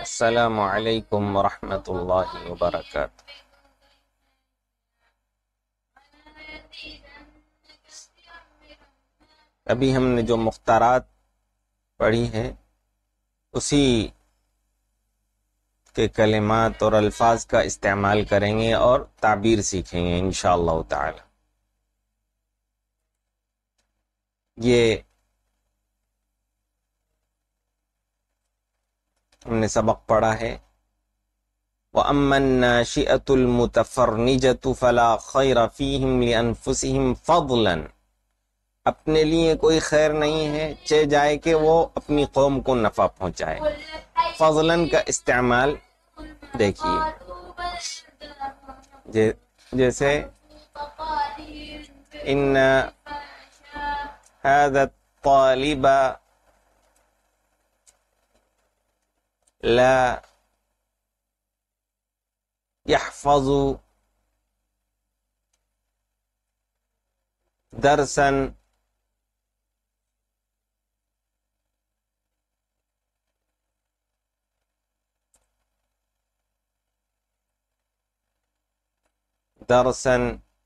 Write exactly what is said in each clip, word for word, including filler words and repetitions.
السلام علیکم ورحمۃ اللہ وبرکاتہ۔ ابھی ہم نے جو مختارات پڑھی ہیں اسی کے کلمات اور الفاظ کا استعمال کریں گے اور تعبیر سیکھیں گے انشاءاللہ تعالی۔ یہ ہم نے سبق پڑھا ہے وَأَمَّا النَّاشِئَةُ الْمُتَفَرْنِجَةُ فَلَا خَيْرَ فِيهِمْ لِأَنفُسِهِمْ فَضْلًا، اپنے لیے کوئی خیر نہیں ہے چہ جائے کہ وہ اپنی قوم کو نفع پہنچائے۔ فضلاً کا استعمال دیکھیے، جیسے ان هذا الطالب لا يحفظ درسا درسا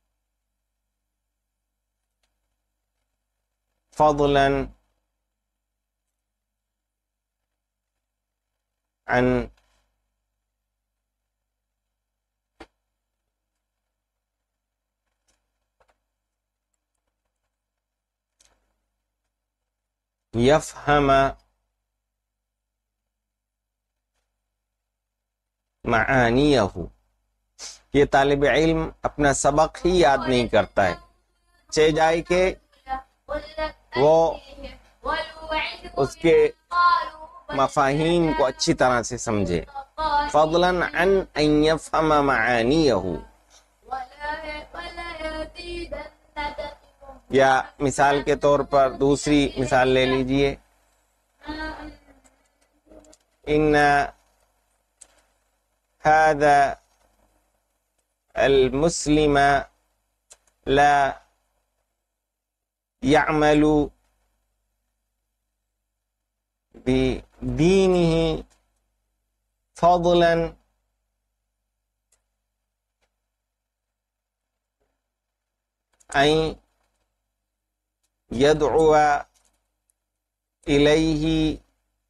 فضلا عن يفهم معانيه، یہ طالب علم اپنا سبق ہی یاد نہیں کرتا ہے چہ جائے کہ وہ اس کے مفاہیم کو اچھی طرح سے سمجھے۔ فضلا عن ان يفهم معانيه، یا مثال کے طور پر دوسری مثال لے لیجئے، ان هذا المسلم لا يعمل بدينه فضلا أن يدعو إليه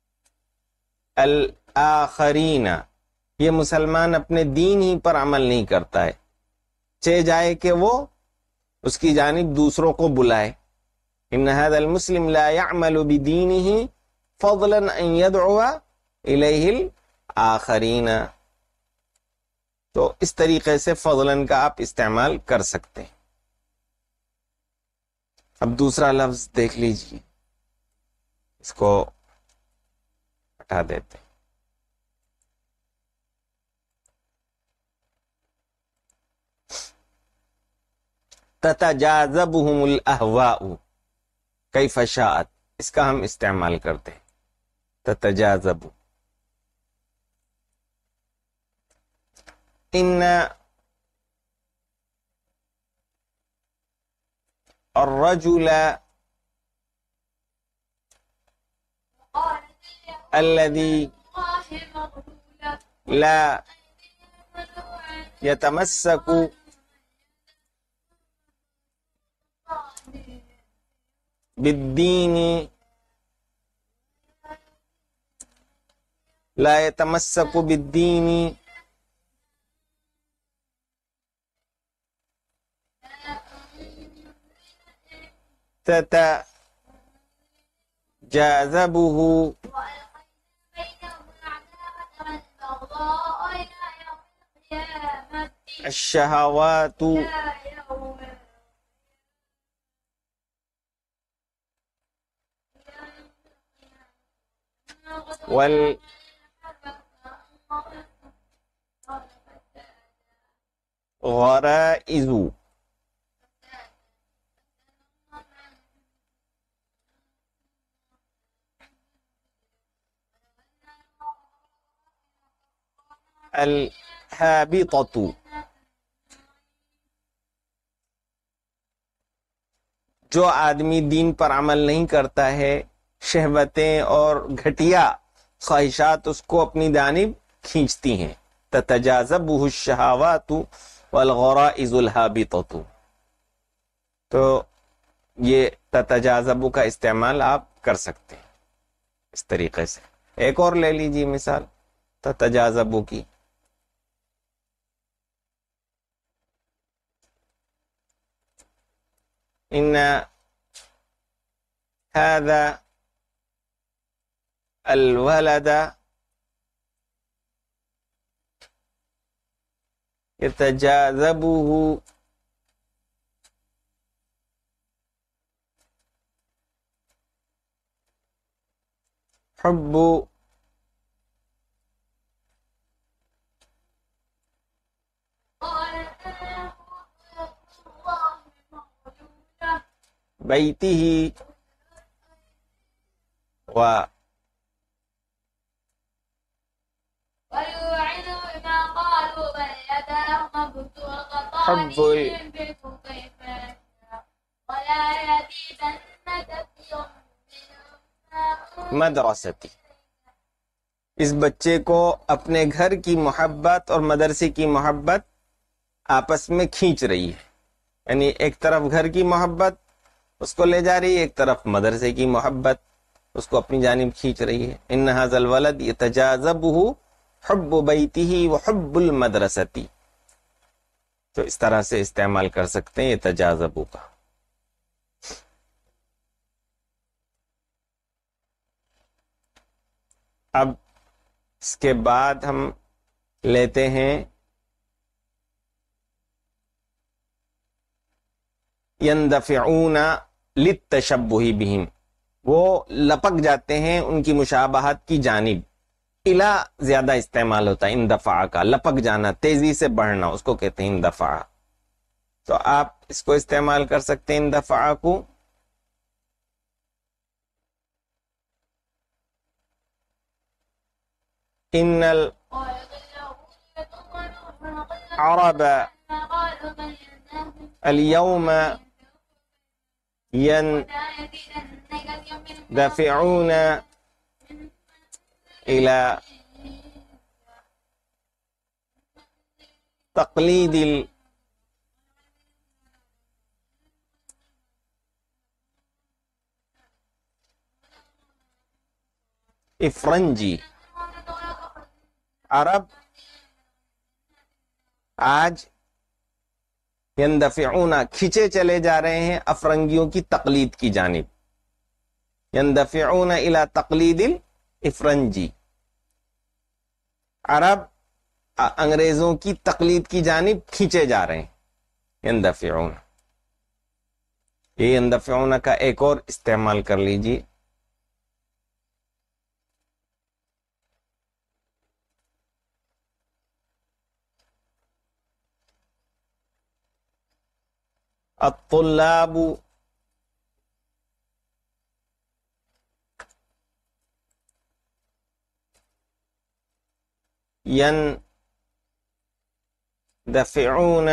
الآخرين، یہ مسلمان اپنے دین ہی پر عمل نہیں کرتا ہے چہ جائے کہ وہ اس کی جانب دوسروں کو بلائے۔ ان هذا المسلم لا يعمل بدينه فضلا ان يدعو الیہ الآخرین، تو اس طریقے سے فضلا کا آپ استعمال کر سکتے ہیں۔ اب دوسرا لفظ دیکھ لیجیے، اس کو ہٹا دیتے ہیں۔ تتجاذبهم الاہواء کیف شاءت، اس کا ہم استعمال کرتے ہیں، تتجاذب۔ ان الرجل الذي لا يتمسك بالدین لا يتمسك بالدین تتجاذبه الشهوات والغرائز۔ الحابطۃ، جو آدمی دین پر عمل نہیں کرتا ہے، شہوتیں اور گھٹیا خواہشات اس کو اپنی جانب کھینچتی ہیں. تتجاذبہ الشہوات والغرائز الہابطۃ. تو یہ تتجاذب کا استعمال آپ کر سکتے ہیں اس طریقے سے. ایک اور لے لیجیے مثال تتجاذب کی. ان هذا الولد يتجاذبه حب بیته و حب مدرستی. اس بچے کو اپنے گھر کی محبت اور مدرسے کی محبت آپس میں کھینچ رہی ہے. یعنی ایک طرف گھر کی محبت اس کو لے جا رہی ہے، ایک طرف مدرسے کی محبت اس کو اپنی جانب کھینچ رہی ہے. ان ھذا الولد یتجاذبہ حب بیتہ وحب المدرستی. تو اس طرح سے استعمال کر سکتے ہیں یتجاذبہ کا. اب اس کے بعد ہم لیتے ہیں یندفعون للتشبہ بہم. وہ لپک جاتے ہیں ان کی مشابہت کی جانب. الا زیادہ استعمال ہوتا ہے اندفاع کا، لپک جانا، تیزی سے بڑھنا، اس کو کہتے ہیں اندفاع. تو آپ اس کو استعمال کر سکتے ہیں اندفاع کو. ان العرب اليوم يندفعون الى تقلید الافرنجی. عرب آج یندفعون کھچے چلے جا رہے ہیں افرنگیوں کی تقلید کی جانب. یندفعون الی تقلید الافرنجی. عرب انگریزوں کی تقلید کی جانب کھینچے جا رہے ہیں. یندفعون، یہ یندفعون کا ایک اور استعمال کر لیجیے. الطلاب يندفعون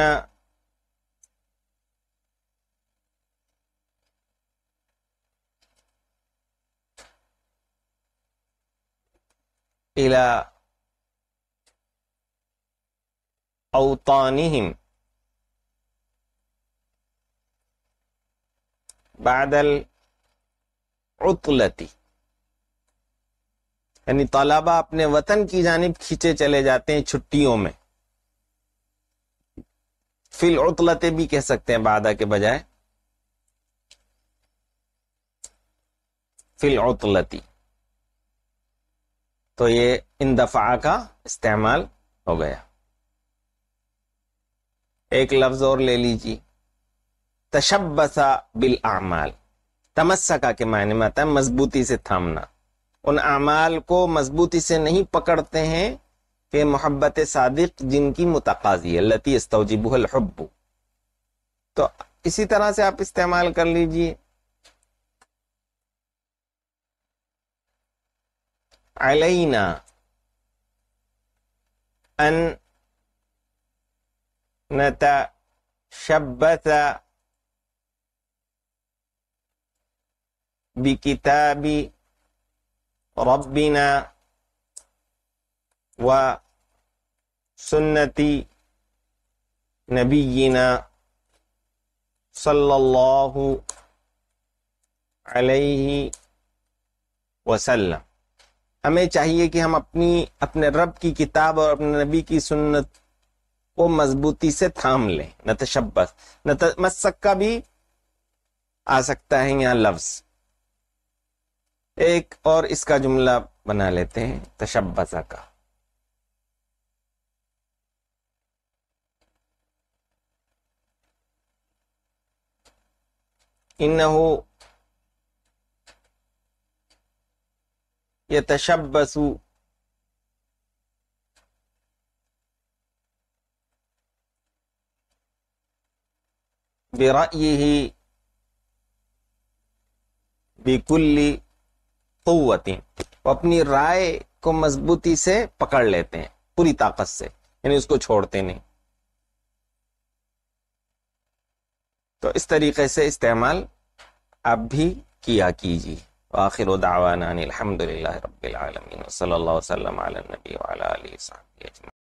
إلى أوطانهم بعد العطلة. یعنی طلبہ اپنے وطن کی جانب کھینچے چلے جاتے ہیں چھٹیوں میں. فی العطلة بھی کہہ سکتے ہیں بعدہ کے بجائے. فی العطلة. تو یہ اندفاع کا استعمال ہو گیا. ایک لفظ اور لے لیجیے تشبث بالاعمال. تمسکا کے معنی میں آتا ہے مضبوطی سے تھامنا. ان اعمال کو مضبوطی سے نہیں پکڑتے ہیں کہ محبت صادق جن کی متقاضی ہے التی استوجبہ الحب. تو اسی طرح سے آپ استعمال کر لیجئے. علینا ان نتشبث بکتاب ربنا و سنتی نبینا صلی اللہ علیہ وسلم. ہمیں چاہیے کہ ہم اپنی اپنے رب کی کتاب اور اپنے نبی کی سنت کو مضبوطی سے تھام لیں. نہ تشبث، نہ تمسک کا بھی آ سکتا ہے یہاں لفظ. ایک اور اس کا جملہ بنا لیتے ہیں تشبث کا. انہو یتشبث برأیہ بکل قوت. وہ اپنی رائے کو مضبوطی سے پکڑ لیتے ہیں پوری طاقت سے، یعنی اس کو چھوڑتے نہیں. تو اس طریقے سے استعمال آپ بھی کیا کیجیے. وآخر دعوانا ان الحمد للہ رب العالمین، صلی اللہ وسلم علی النبی وعلی آلہ وصحبہ اجمعین.